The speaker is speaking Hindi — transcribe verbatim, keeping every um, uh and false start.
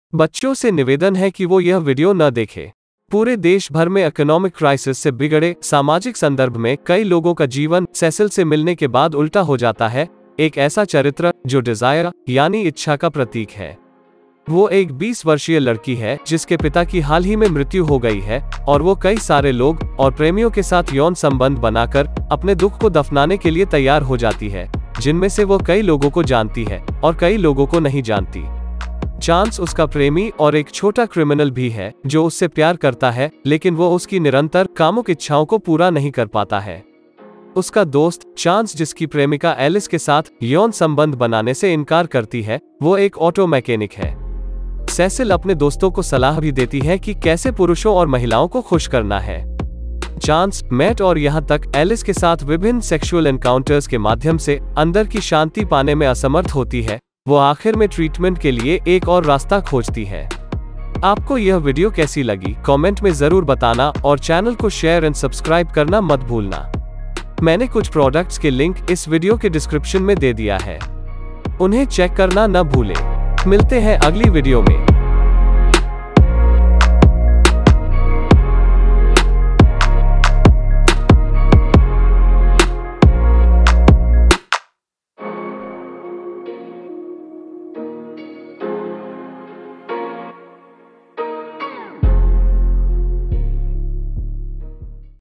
बच्चों से निवेदन है कि वो यह वीडियो न देखें। पूरे देश भर में इकोनॉमिक क्राइसिस से बिगड़े सामाजिक संदर्भ में कई लोगों का जीवन सेसिल से मिलने के बाद उल्टा हो जाता है। एक ऐसा चरित्र जो डिजायर यानी इच्छा का प्रतीक है। वो एक बीस वर्षीय लड़की है जिसके पिता की हाल ही में मृत्यु हो गई है और वो कई सारे लोग और प्रेमियों के साथ यौन संबंध बनाकर अपने दुख को दफनाने के लिए तैयार हो जाती है, जिनमें से वो कई लोगों को जानती है और कई लोगों को नहीं जानती। चांस उसका प्रेमी और एक छोटा क्रिमिनल भी है जो उससे प्यार करता है, लेकिन वो उसकी निरंतर कामुक इच्छाओं को पूरा नहीं कर पाता है। उसका दोस्त चांस, जिसकी प्रेमिका एलिस के साथ यौन संबंध बनाने से इनकार करती है, वो एक ऑटो मैकेनिक है। सेसिल अपने दोस्तों को सलाह भी देती है कि कैसे पुरुषों और महिलाओं को खुश करना है। चांस, मैट और यहाँ तक एलिस के साथ विभिन्न सेक्सुअल एनकाउंटर्स के माध्यम से अंदर की शांति पाने में असमर्थ होती है। वो आखिर में ट्रीटमेंट के लिए एक और रास्ता खोजती है। आपको यह वीडियो कैसी लगी कमेंट में जरूर बताना और चैनल को शेयर एंड सब्सक्राइब करना मत भूलना। मैंने कुछ प्रोडक्ट्स के लिंक इस वीडियो के डिस्क्रिप्शन में दे दिया है, उन्हें चेक करना न भूलें। मिलते हैं अगली वीडियो में।